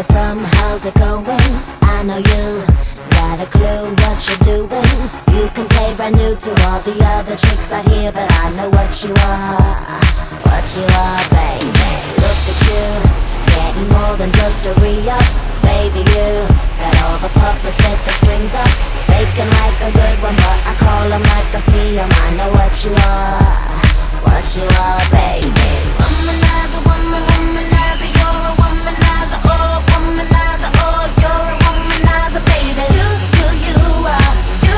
you from? How's it going? I know you got a clue what you're doing. You can play brand new to all the other chicks out here, but I know what you are. What you are, baby. Look at you, getting more than just a re-up. Baby, you got all the puppets with the strings up, faking like a good one, but I call them like I see them. I know what you are. What you are, baby. Womanizer, womanizer, you're a womanizer, oh, womanizer, oh, you're a womanizer, baby. You are,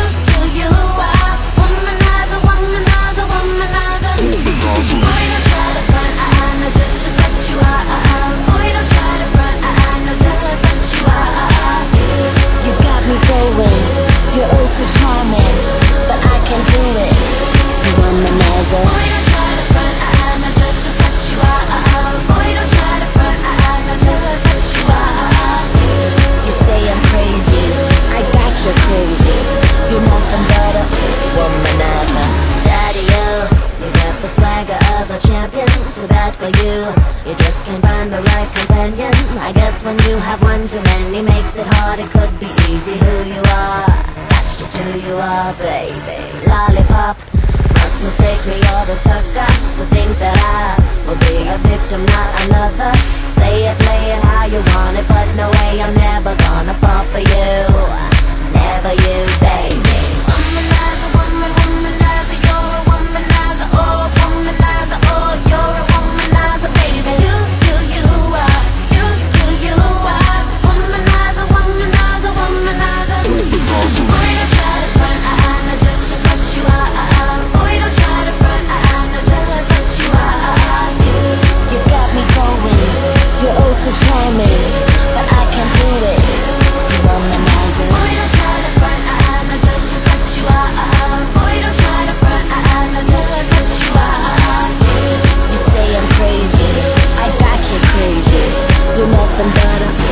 you are, womanizer, womanizer, womanizer. Boy, don't try to front, I know just what you are. Boy, don't try to front, I know just what you are. You got me going, you're oh so charming, but I can't do it. You womanizer. Boy, don't try to front, I know just what you are. Boy, don't try to front, I know just what you are. You say I'm crazy, I got you crazy. You're nothing but a womanizer. Daddy, you got the swagger of a champion. Too bad for you, you just can't find the right companion. I guess when you have one too many makes it hard. It could be easy who you are, that's just who you are, baby. Lollipop, must mistake me or the sucker to think that I will be a victim, not another. Say it, play it how you want it, but no way, I'm never gonna fall for you. Never you, baby. Womanizer, womanizer, you're a womanizer, oh, womanizer, oh, you're a womanizer, baby. You are, you are, womanizer, womanizer, womanizer. Boy, don't try to front, I know just what you are. Boy, don't try to front, I know just what you are. You got me going, you're oh so charming, but I can't do it. You womanizer. Boy, don't try to front, I know just what you are. Boy, don't try to front, I know just what you are. You say I'm crazy, I got you crazy. You're nothing but a